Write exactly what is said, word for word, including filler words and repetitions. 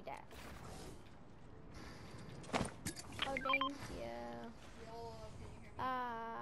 that. Oh, thank you. Yo, can you hear me? Ah.